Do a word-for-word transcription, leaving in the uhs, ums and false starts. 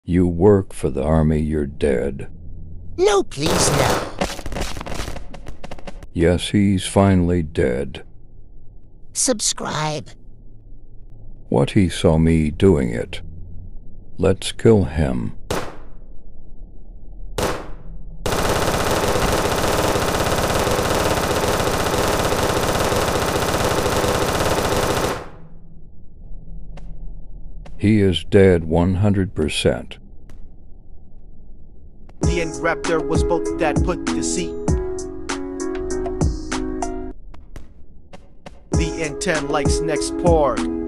You work for the army, you're dead. No, please, no. Yes, he's finally dead. Subscribe. What he saw me doing it. Let's kill him. He is dead one hundred percent. The engrafter was both that put deceit. The intent likes next part.